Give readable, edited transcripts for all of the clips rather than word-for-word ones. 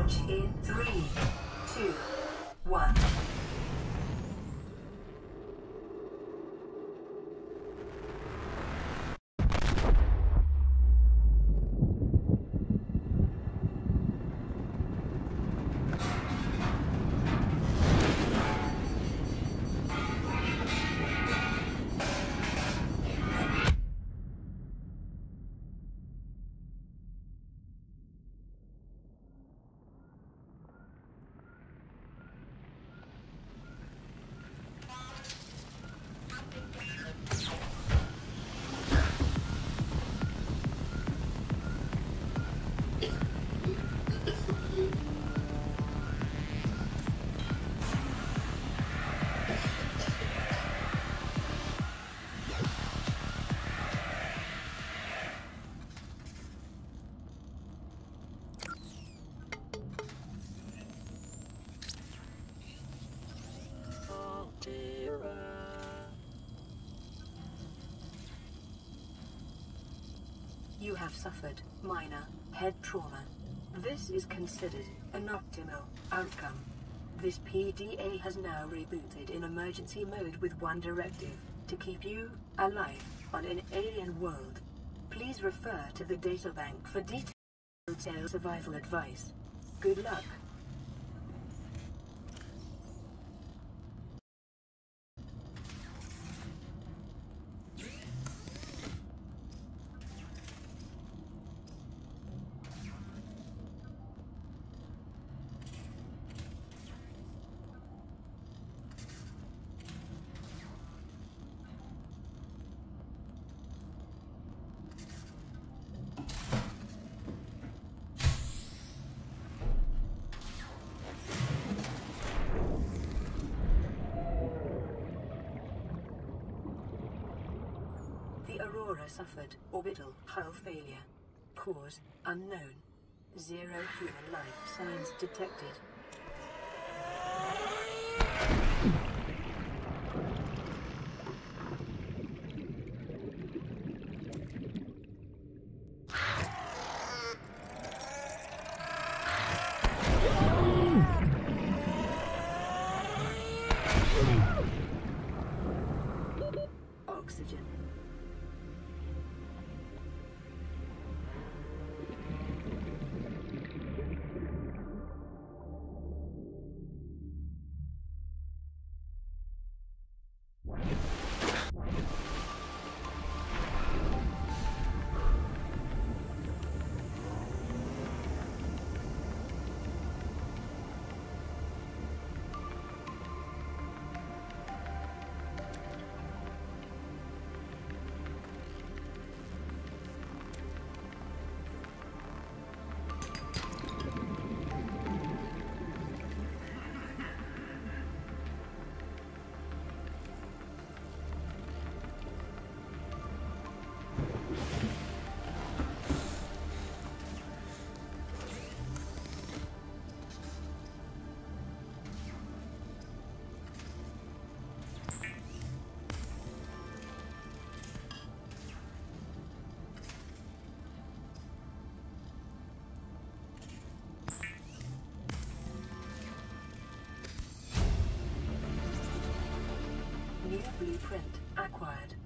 Launch in 3, 2, 1. You have suffered minor head trauma. This is considered an optimal outcome. This PDA has now rebooted in emergency mode with one directive: to keep you alive on an alien world. Please refer to the databank for detailed survival advice. Good luck. The Aurora suffered orbital hull failure. Cause unknown. 0 human life signs detected. Oxygen. New blueprint acquired.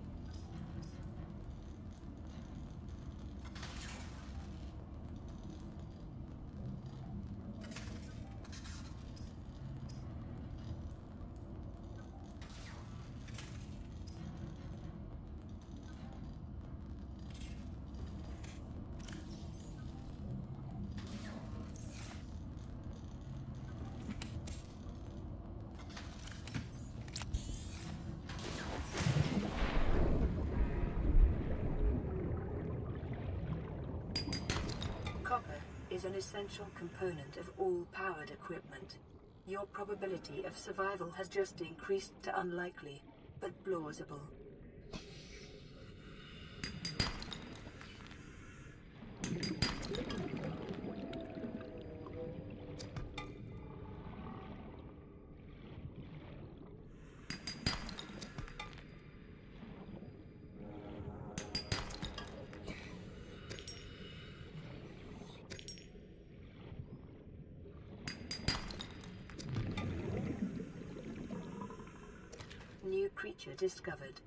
Copper is an essential component of all powered equipment. Your probability of survival has just increased to unlikely, but plausible. creature discovered.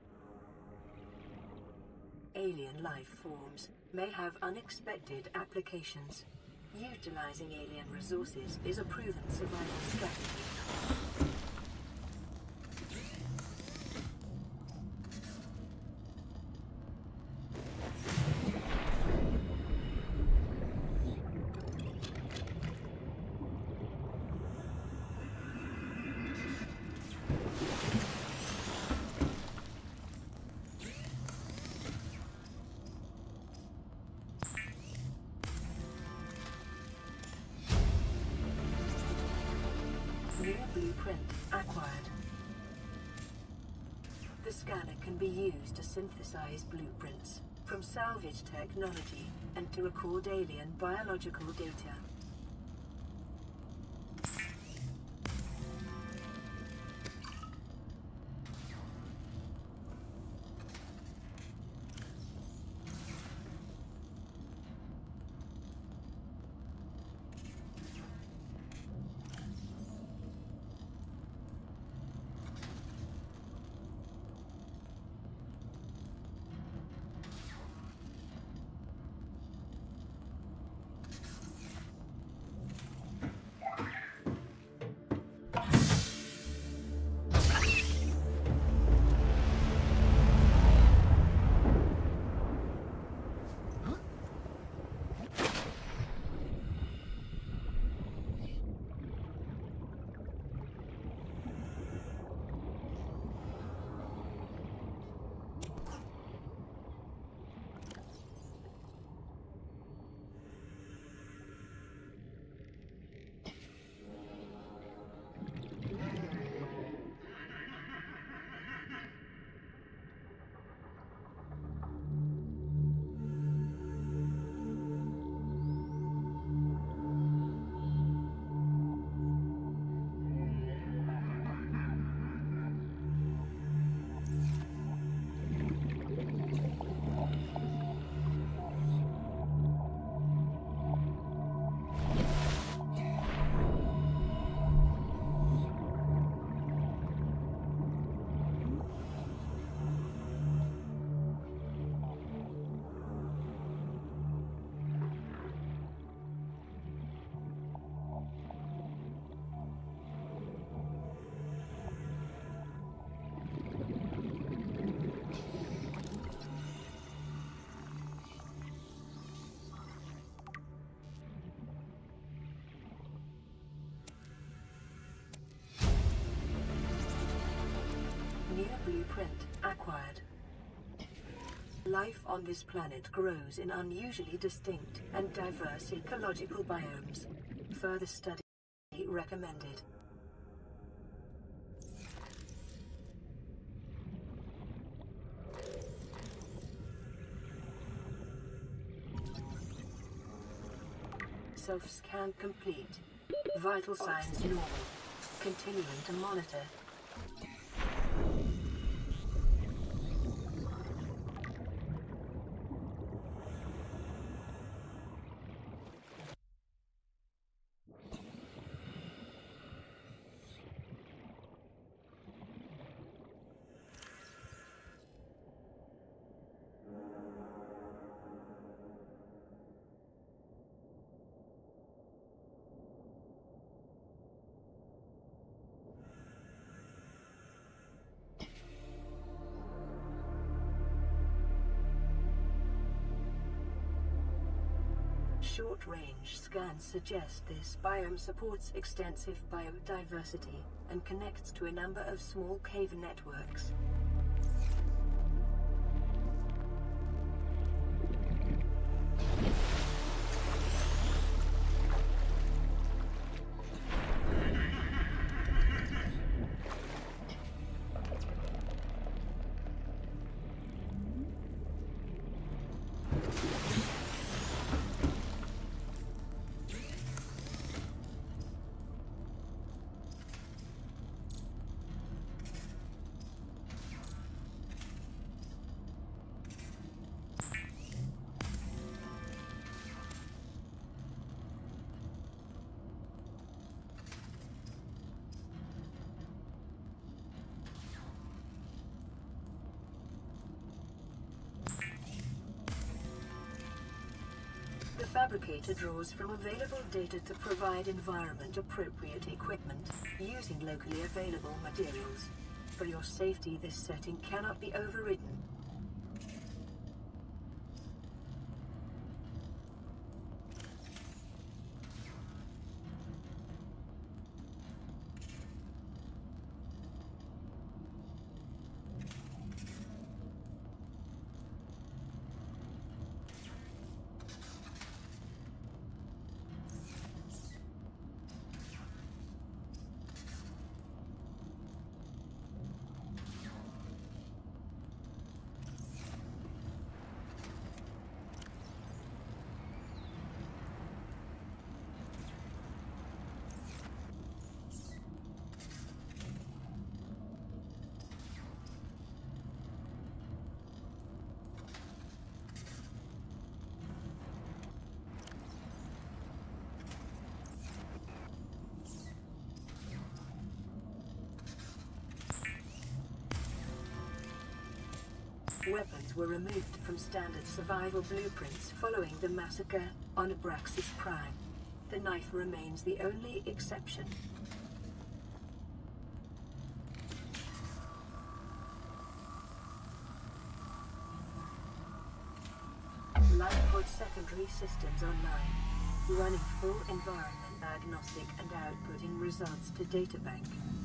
Alien life forms may have unexpected applications. Utilizing alien resources is a proven survival strategy. New blueprint acquired. The scanner can be used to synthesize blueprints from salvage technology and to record alien biological data. New blueprint acquired. Life on this planet grows in unusually distinct and diverse ecological biomes. Further study recommended. Self-scan complete. Vital signs normal. Continuing to monitor. Short-range scans suggest this biome supports extensive biodiversity and connects to a number of small cave networks. fabricator draws from available data to provide environment-appropriate equipment, using locally available materials. For your safety, this setting cannot be overridden. Weapons were removed from standard survival blueprints following the massacre on Abraxas Prime. The knife remains the only exception. Lifepod secondary systems online. Running full environment diagnostic and outputting results to databank.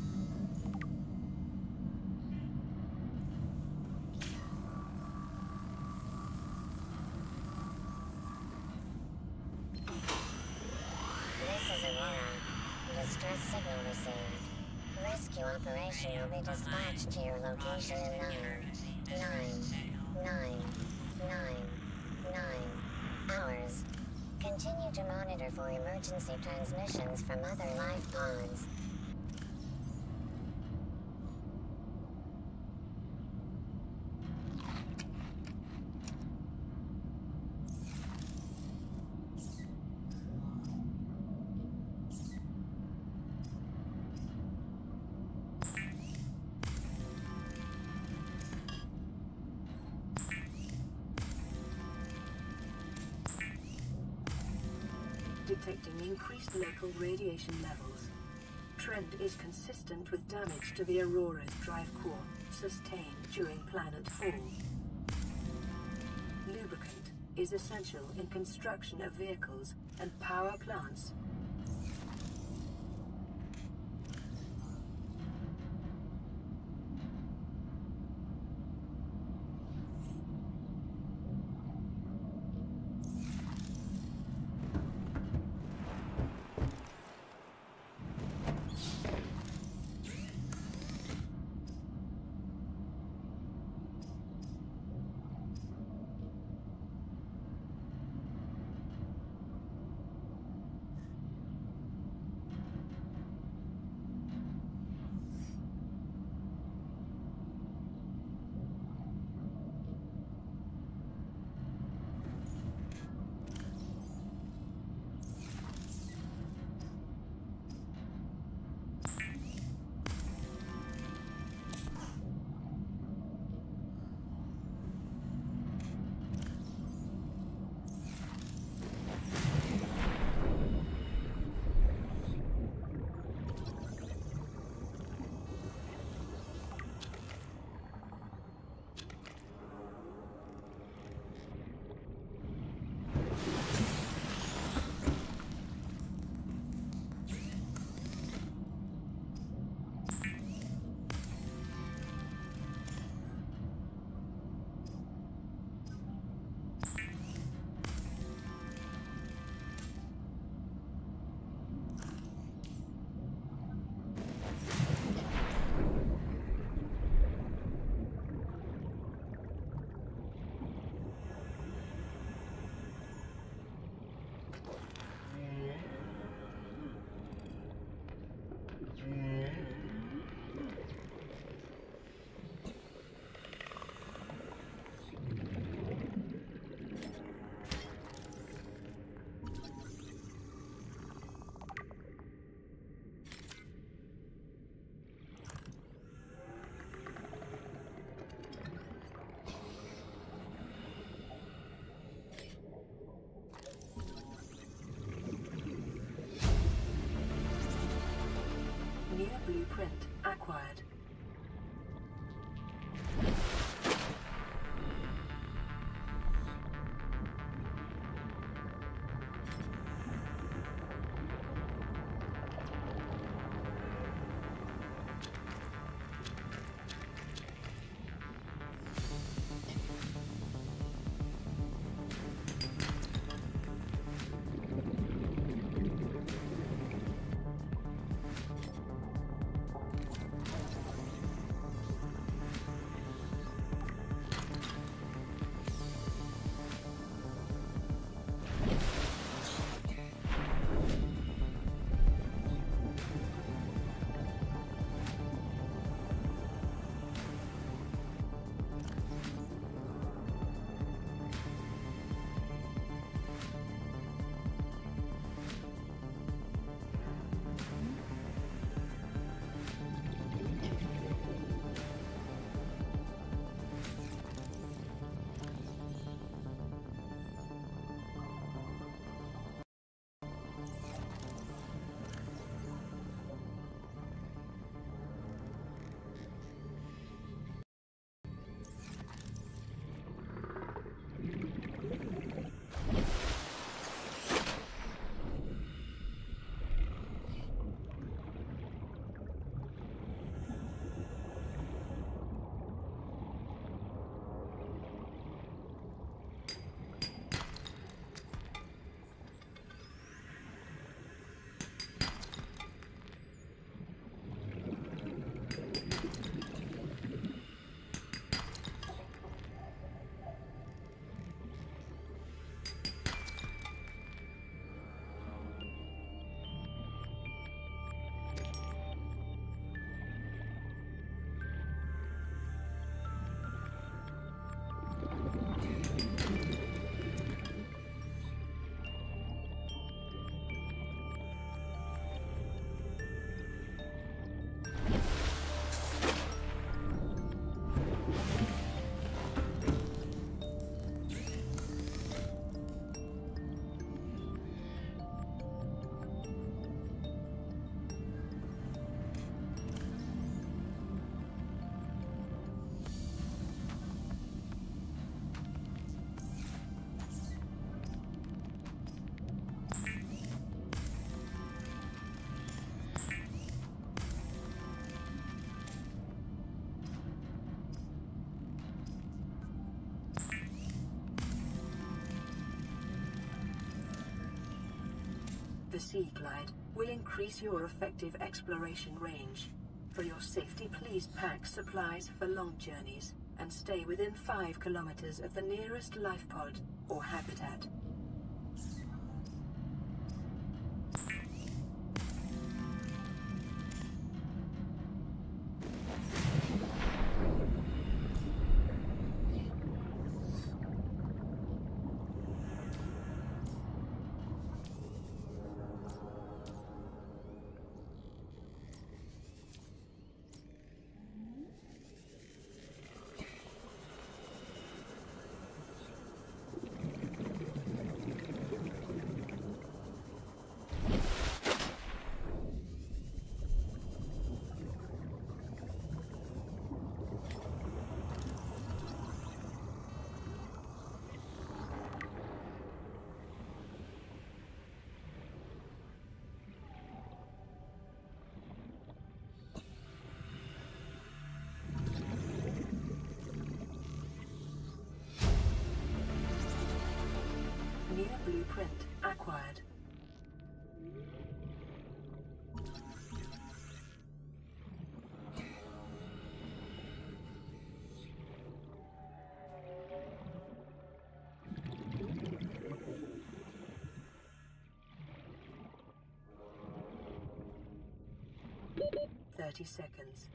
Distress signal received. Rescue operation will be dispatched to your location in 9 hours. Continue to monitor for emergency transmissions from other life pods. Detecting increased local radiation levels. Trend is consistent with damage to the Aurora's drive core, sustained during planet fall. Lubricant is essential in construction of vehicles and power plants. New blueprint acquired. The Sea Glide will increase your effective exploration range. For your safety, please pack supplies for long journeys and stay within 5 kilometers of the nearest life pod or habitat. New blueprint acquired. Seconds.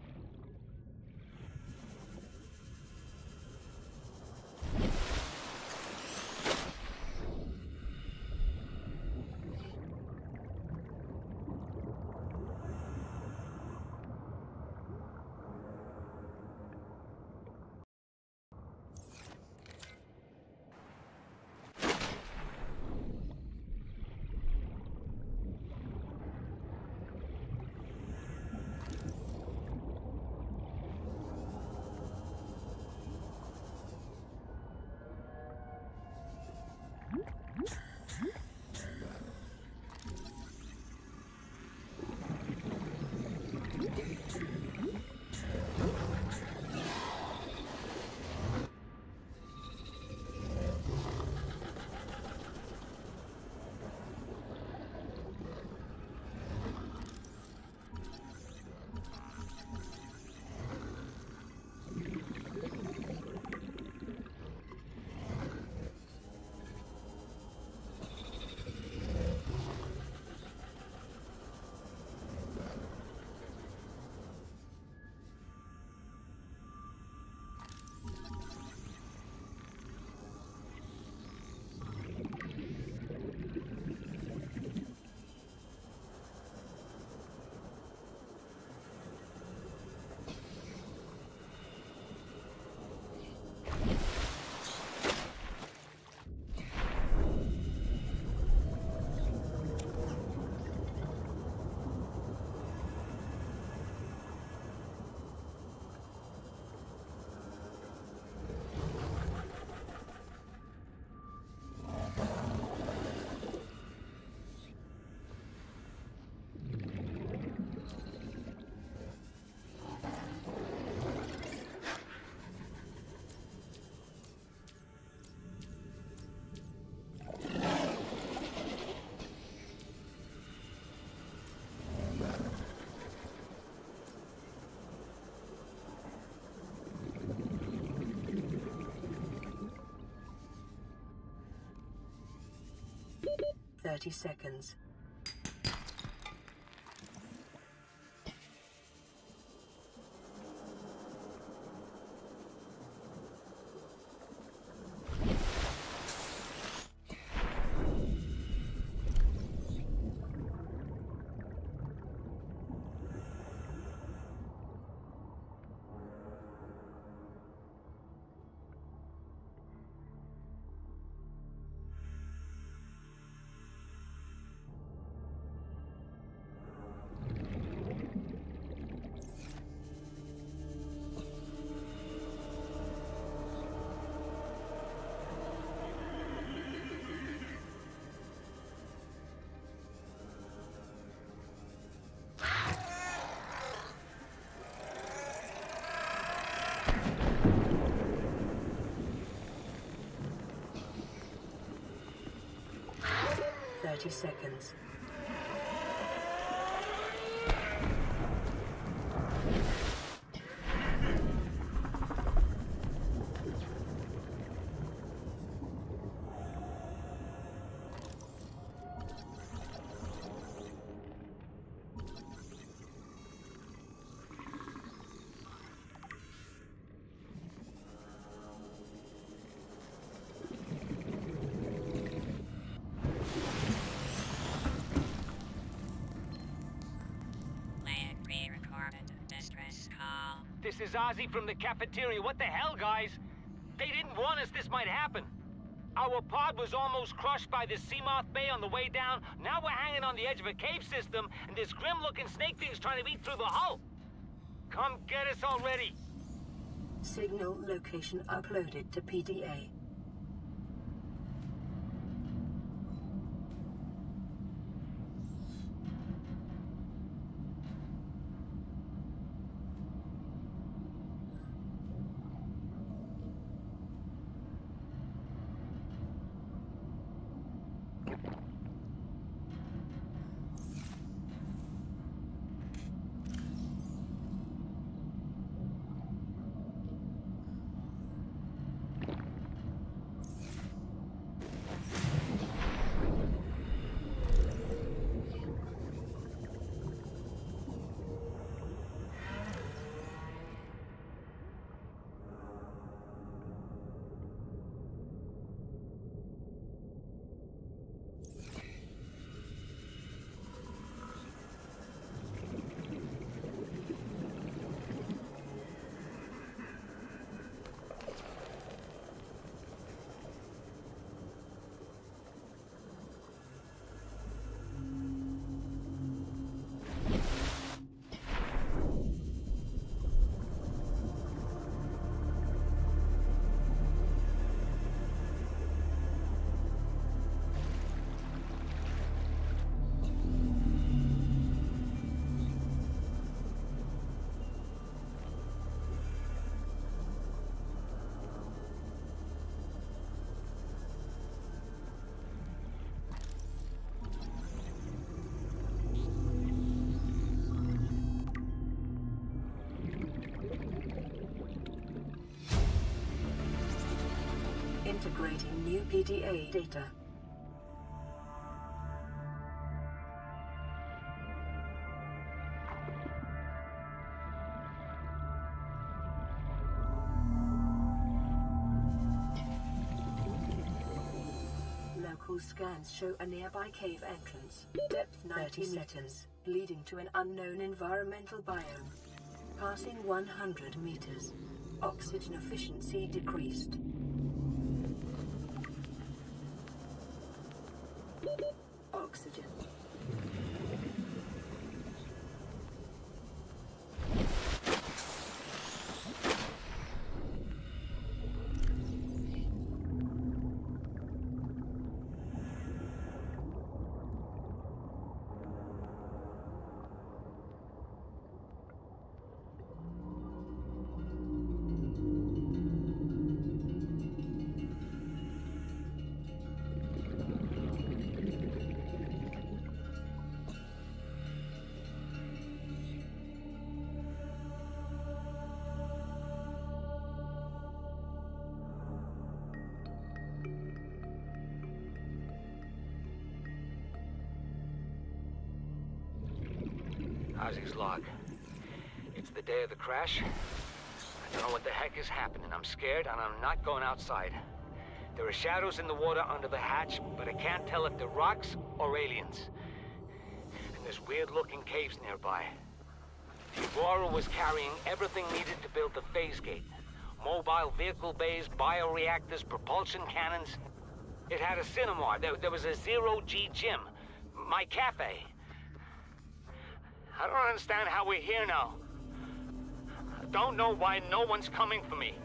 30 seconds. Seconds. This is Ozzy from the cafeteria. What the hell, guys? They didn't warn us this might happen. Our pod was almost crushed by this Seamoth Bay on the way down. Now we're hanging on the edge of a cave system, and this grim-looking snake thing's trying to eat through the hull. Come get us already. Signal location uploaded to PDA. Integrating new PDA data. Local scans show a nearby cave entrance. Depth 90 meters, leading to an unknown environmental biome. Passing 100 meters. Oxygen efficiency decreased. Oxygen. Ozzy's log. It's the day of the crash. I don't know what the heck is happening. I'm scared and I'm not going outside. There are shadows in the water under the hatch, but I can't tell if they're rocks or aliens. And there's weird-looking caves nearby. The Aurora was carrying everything needed to build the phase gate. Mobile vehicle bays, bioreactors, propulsion cannons. It had a cinema. There was a zero-G gym. My cafe. I don't understand how we're here now. I don't know why no one's coming for me.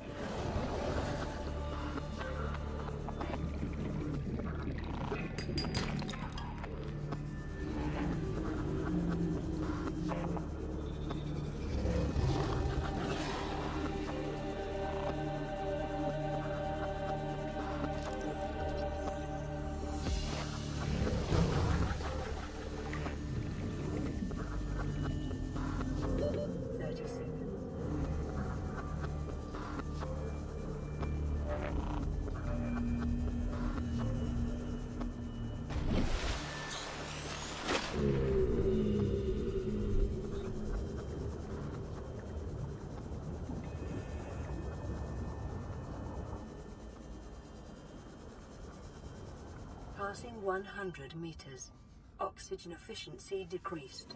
Passing 100 meters. Oxygen efficiency decreased.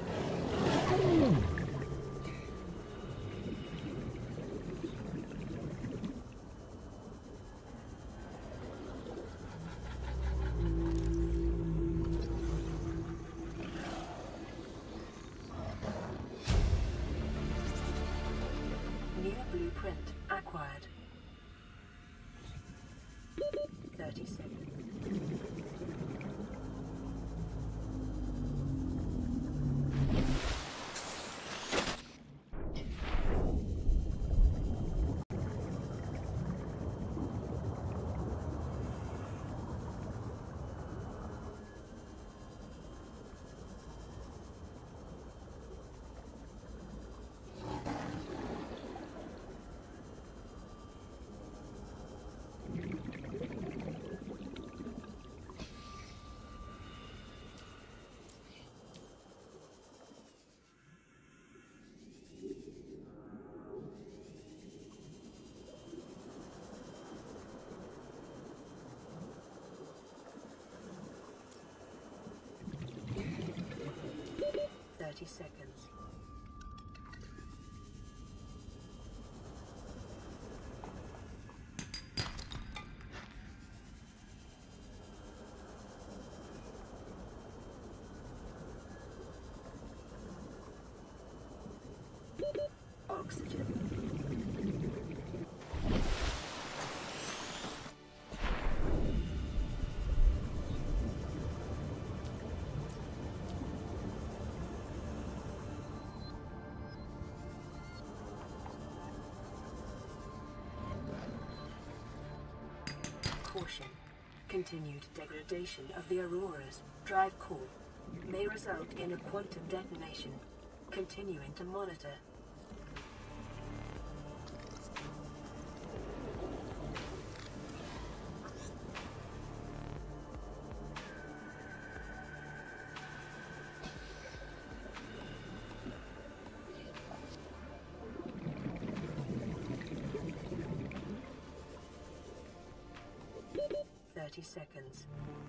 New blueprint acquired. 30 seconds. Seconds. Oxygen. Caution. Continued degradation of the Aurora's drive core may result in a quantum detonation. Continuing to monitor. Seconds.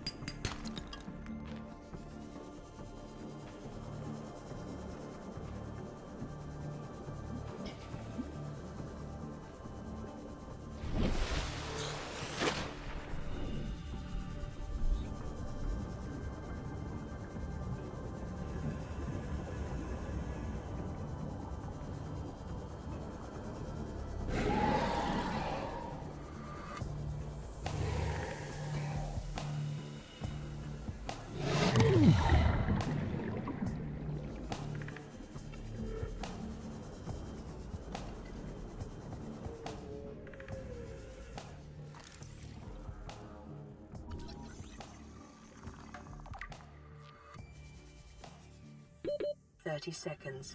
Seconds.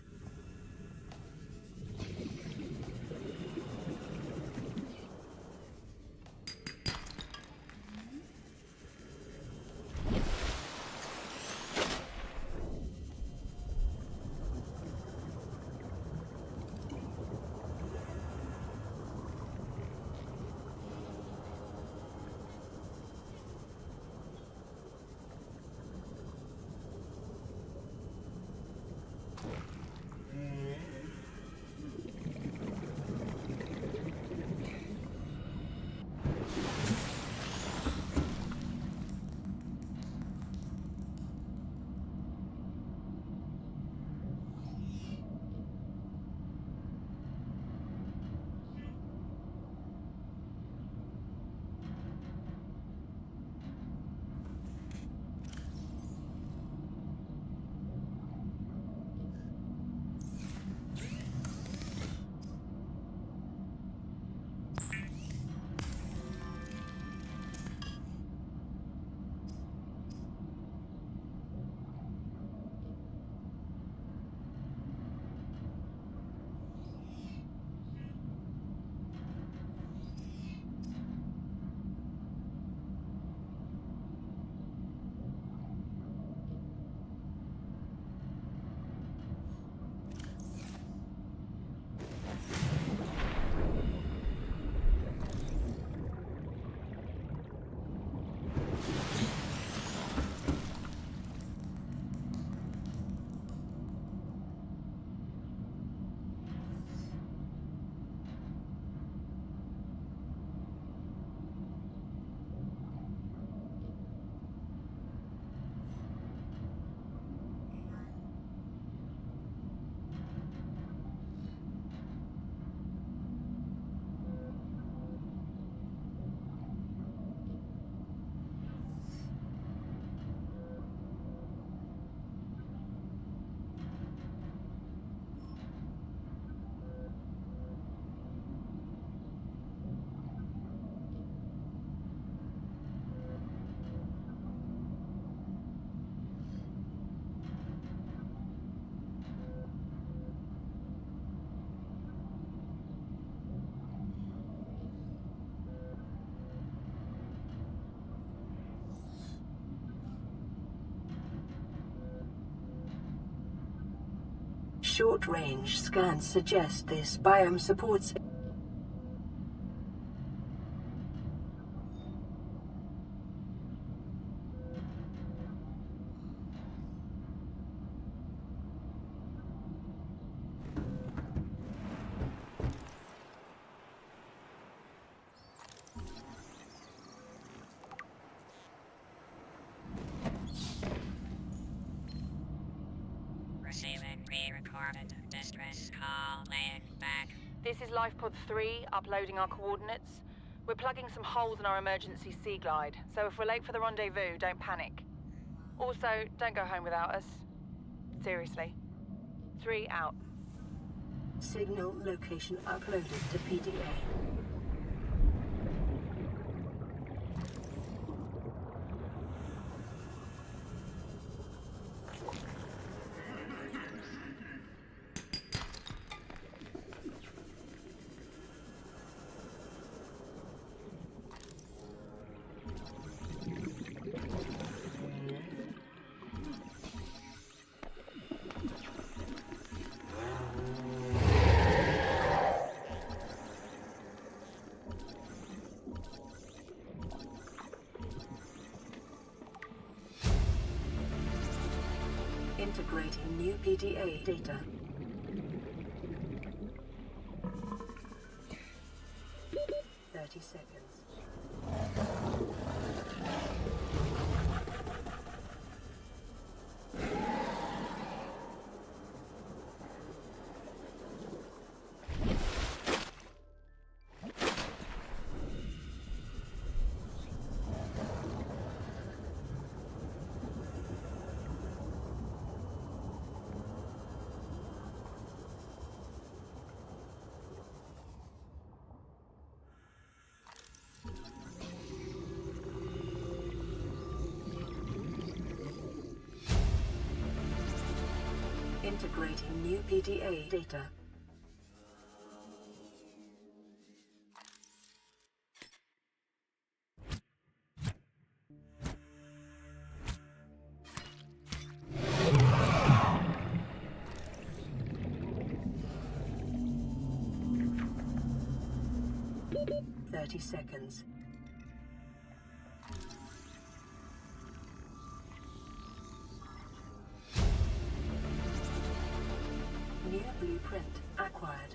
Short-range scans suggest this biome supports Receiving pre-recorded distress call, laying back. This is LifePod 3, uploading our coordinates. We're plugging some holes in our emergency sea glide, so if we're late for the rendezvous, don't panic. Also, don't go home without us. Seriously. 3 out. signal location uploaded to PDA. Integrating new PDA data. "30 seconds. Integrating new PDA data. "30 seconds. New blueprint acquired.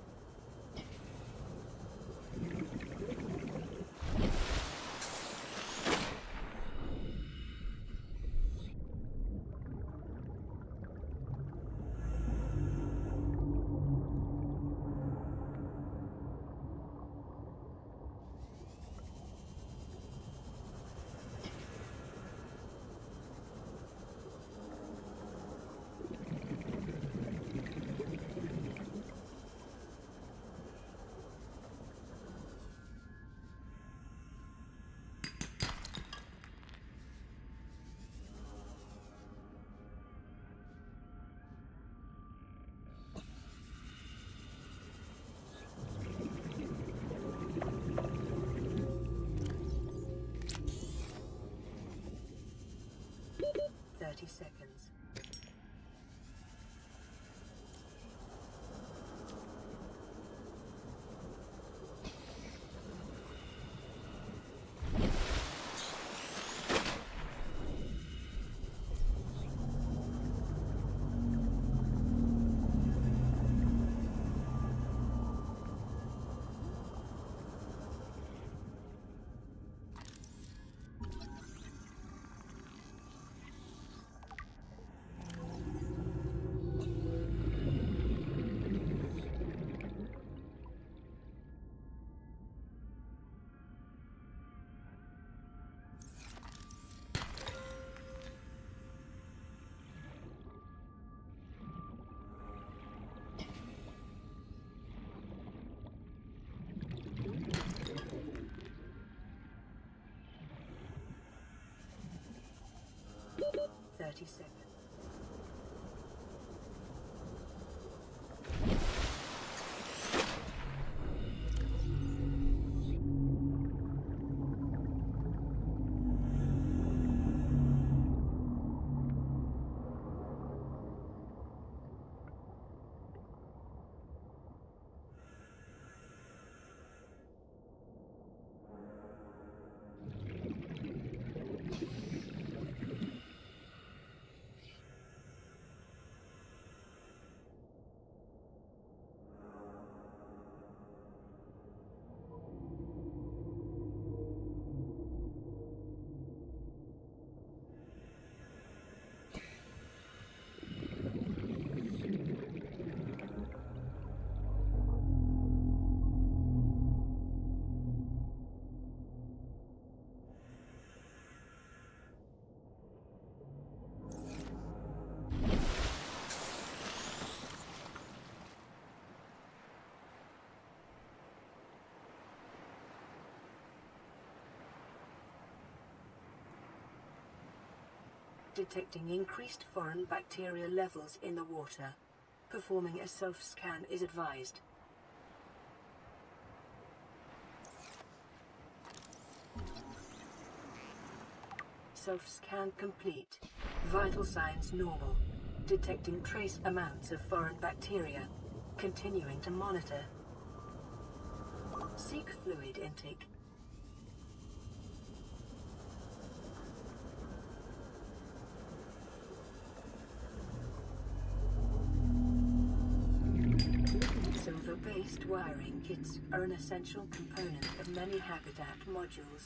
Seconds. Seconds. Detecting increased foreign bacteria levels in the water. Performing a self-scan is advised. Self-scan complete. Vital signs normal. Detecting trace amounts of foreign bacteria. Continuing to monitor. Seek fluid intake. Silver-based wiring kits are an essential component of many habitat modules.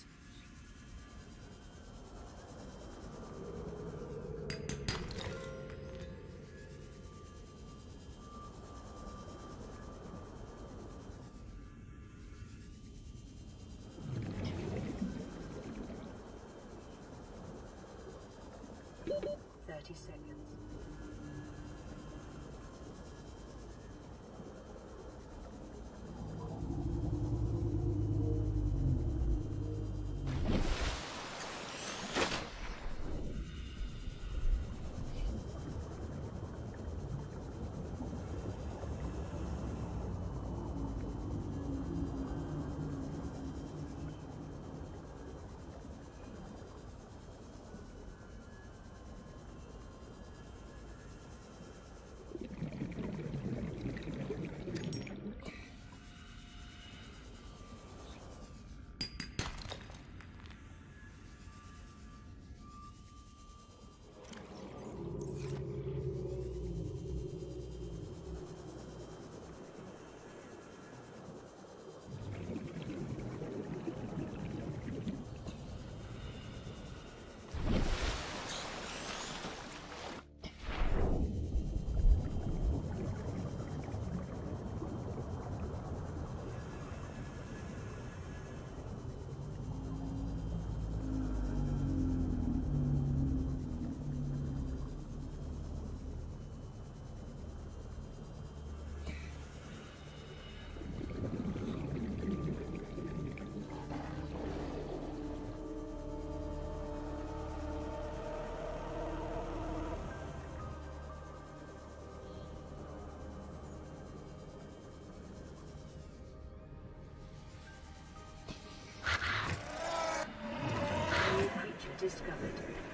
Discovered.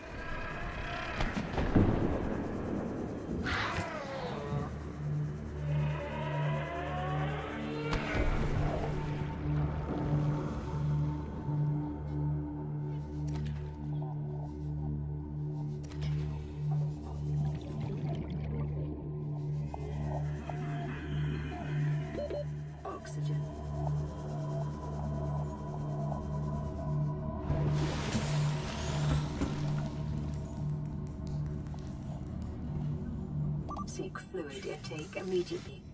Oxygen. Seek fluid intake immediately.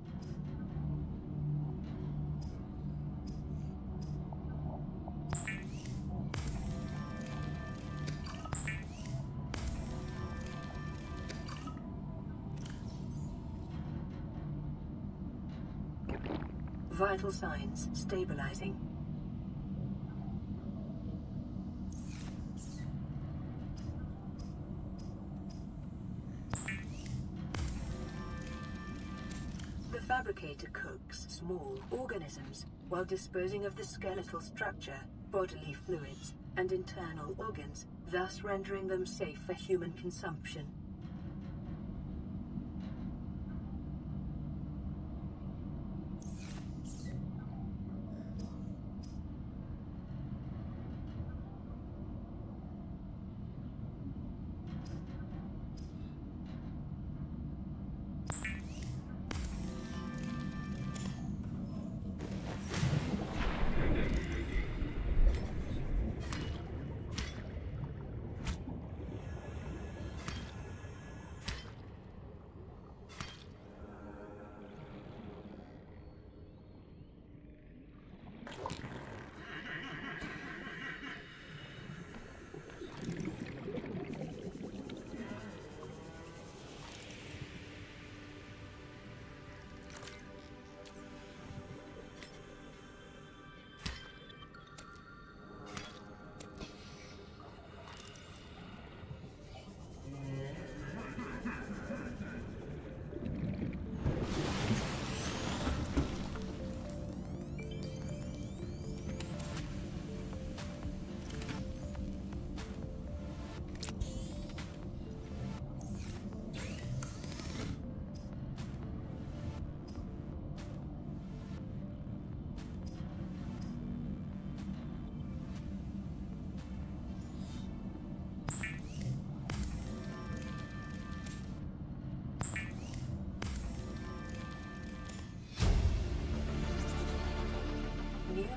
Vital signs stabilizing. The fabricator cooks small organisms while disposing of the skeletal structure, bodily fluids, and internal organs, thus rendering them safe for human consumption.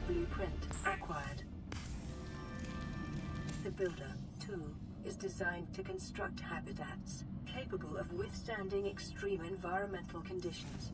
Blueprint acquired. The Builder, too, is designed to construct habitats capable of withstanding extreme environmental conditions.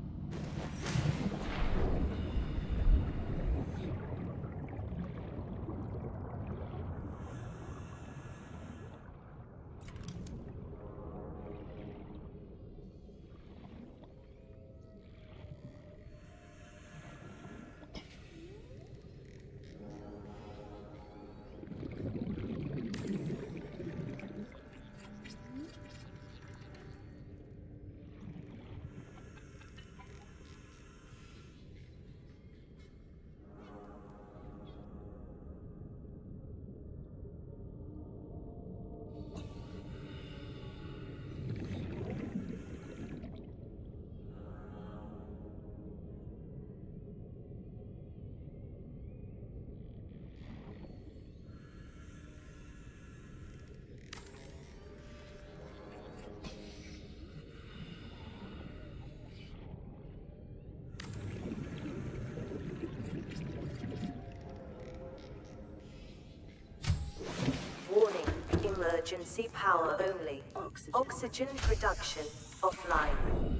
Emergency power only. Oxygen production offline.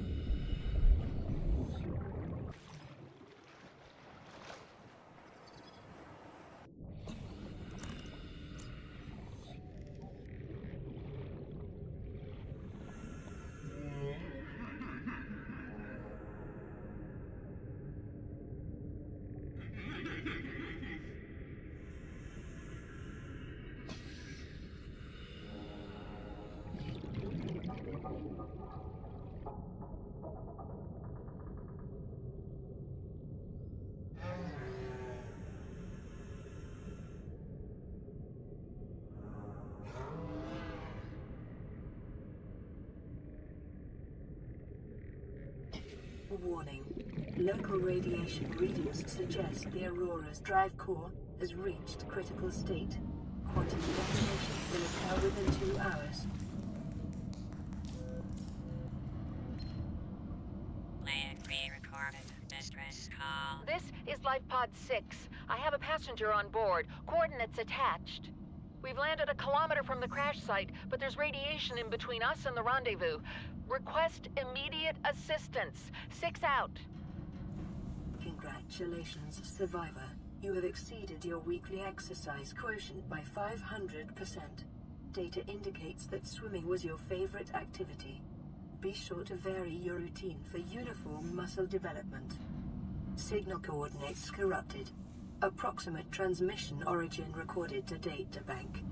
Warning. Local radiation readings suggest the Aurora's drive core has reached critical state. Quantum detonation will occur within 2 hours. Player pre-recorded distress call. This is Life Pod 6. I have a passenger on board. Coordinates attached. We've landed a kilometer from the crash site, but there's radiation in between us and the rendezvous. Request immediate assistance. 6 out. Congratulations, Survivor. You have exceeded your weekly exercise quotient by 500%. Data indicates that swimming was your favorite activity. Be sure to vary your routine for uniform muscle development. Signal coordinates corrupted. Approximate transmission origin recorded to data bank.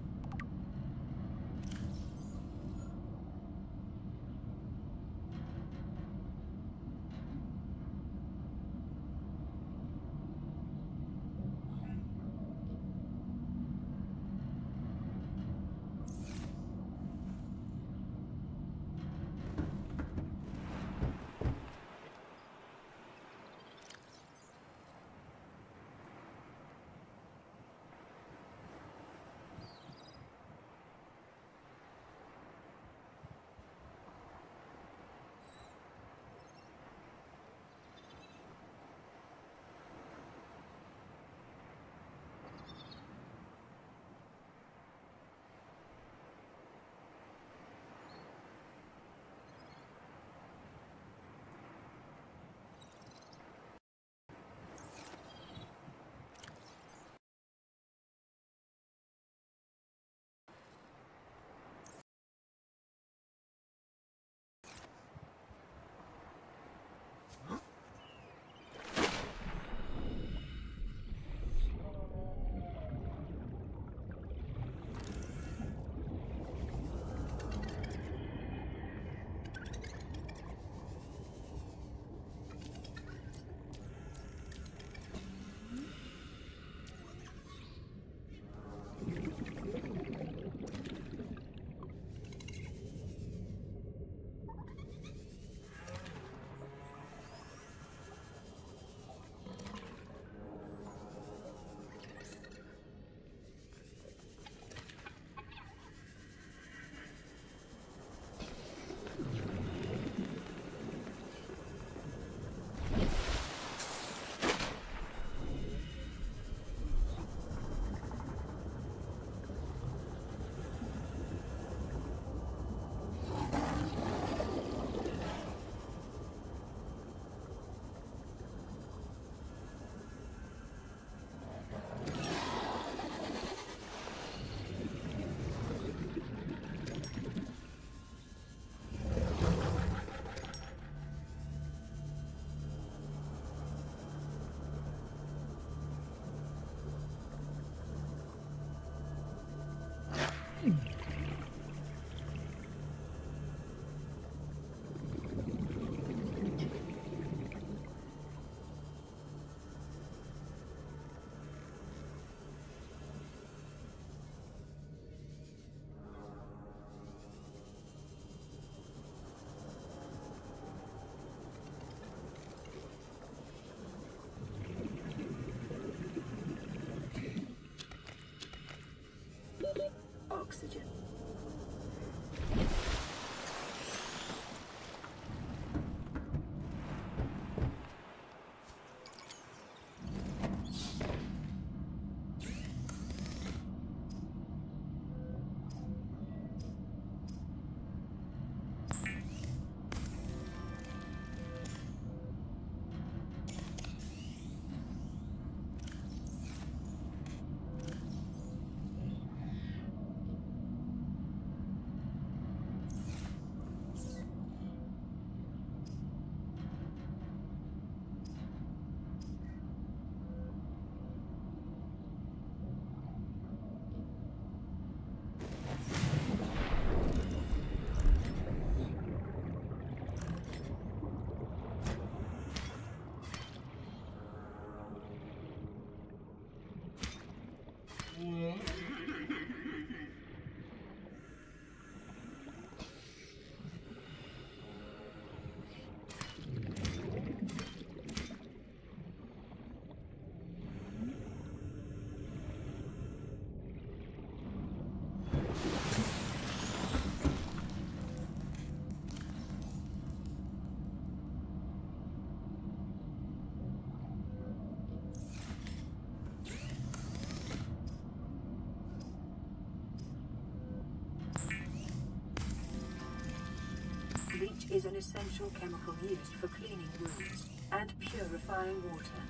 special chemical used for cleaning wounds and purifying water.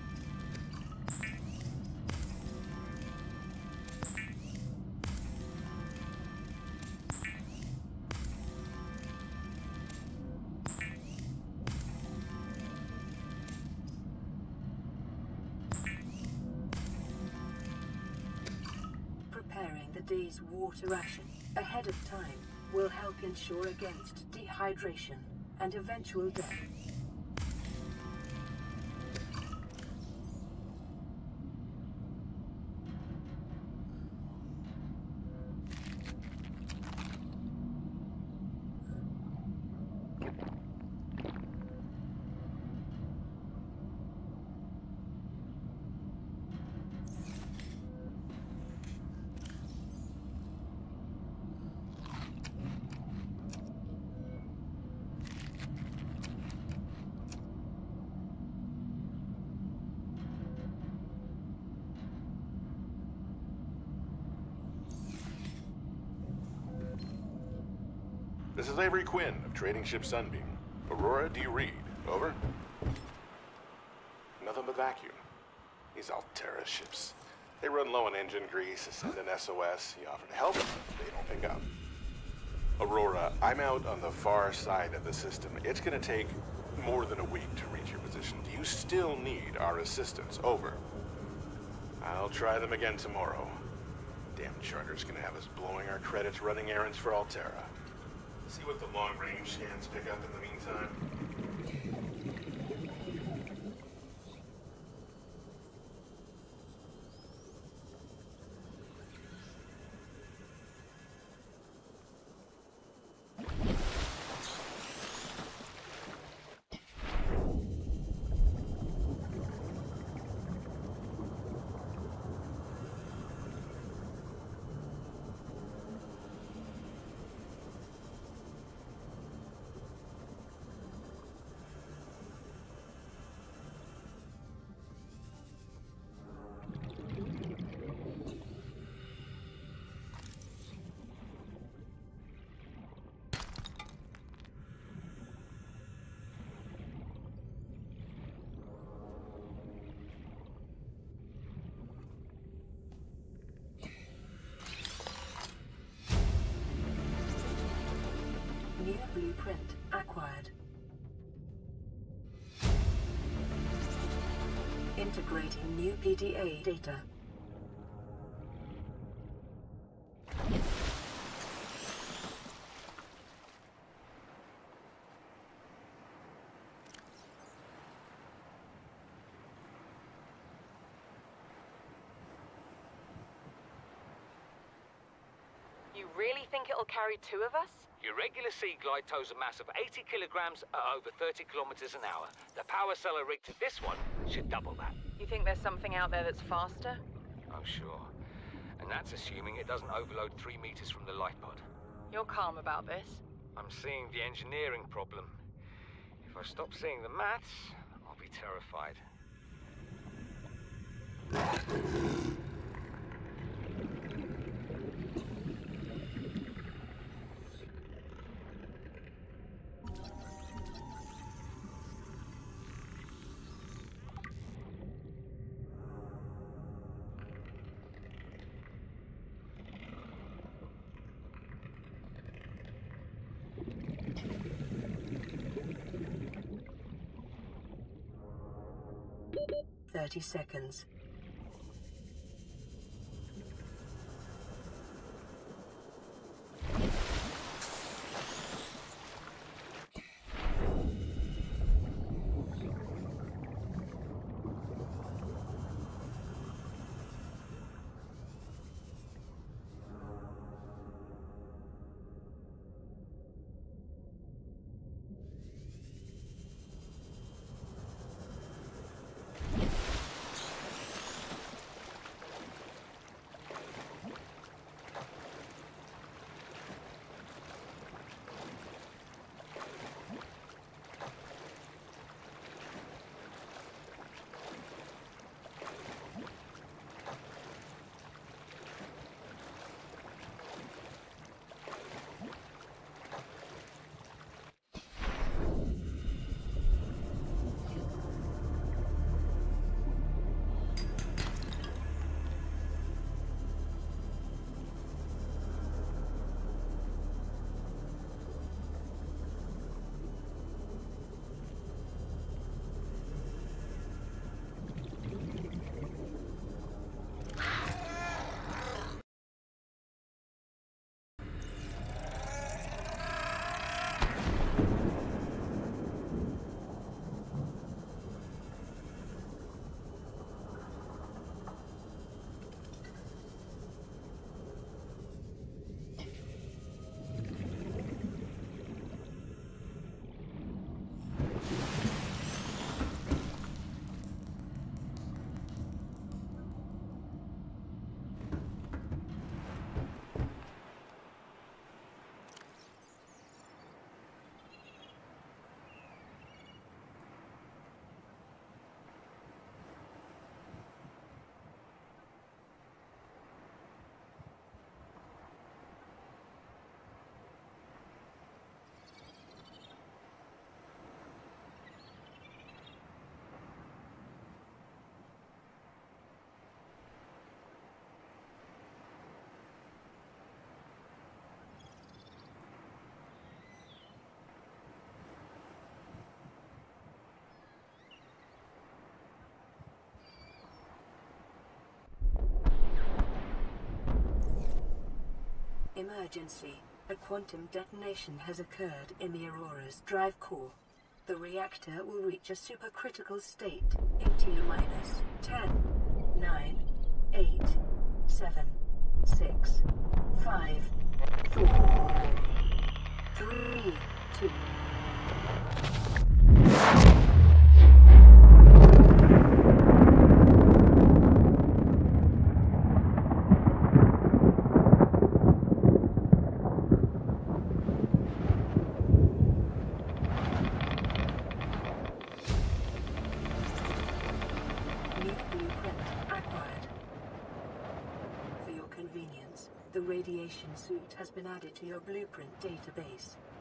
Preparing the day's water ration ahead of time will help ensure against dehydration and eventual death. This is Avery Quinn of Trading Ship Sunbeam. Aurora, do you read? Over? Nothing but vacuum. These Alterra ships. They run low on engine grease, send an SOS. You offer to help, they don't pick up. Aurora, I'm out on the far side of the system. It's gonna take more than a week to reach your position. Do you still need our assistance? Over. I'll try them again tomorrow. Damn charter's gonna have us blowing our credits running errands for Alterra. See what the long-range scans pick up in the meantime. New blueprint acquired. Integrating new PDA data. You really think it'll carry two of us? Your regular Sea Glide tows a mass of 80 kilograms at over 30 kilometers an hour. The power cellar rig to this one should double that. You think there's something out there that's faster? I'm sure. And that's assuming it doesn't overload 3 meters from the life pod. You're calm about this? I'm seeing the engineering problem. If I stop seeing the maths, I'll be terrified. Thirty seconds. Emergency. A quantum detonation has occurred in the Aurora's drive core. The reactor will reach a supercritical state in T-minus 10, 9, 8, 7, 6, 5, 4, 3, 2. The radiation suit has been added to your blueprint database.